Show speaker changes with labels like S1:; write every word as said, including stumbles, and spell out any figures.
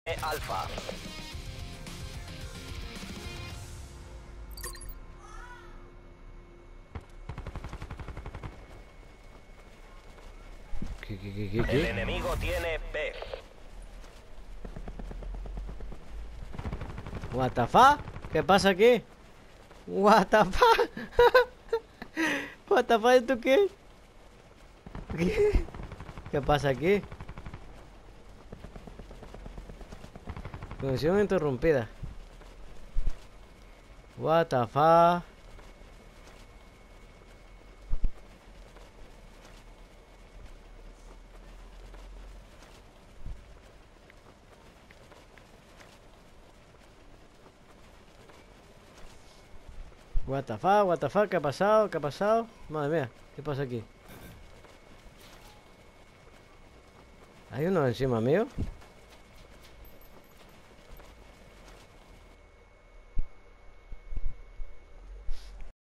S1: Alfa.
S2: ¿Qué, qué, qué, qué,
S1: El
S2: qué?
S1: enemigo tiene B.
S2: What the fuck? ¿Qué pasa aquí? What the fuck? What the fuck, ¿esto qué? ¿Qué? ¿Qué pasa aquí? Conexión interrumpida. What the fuck? What the fuck, what the fuck, ¿qué ha pasado? ¿Qué ha pasado? Madre mía, ¿qué pasa aquí? ¿Hay uno encima mío?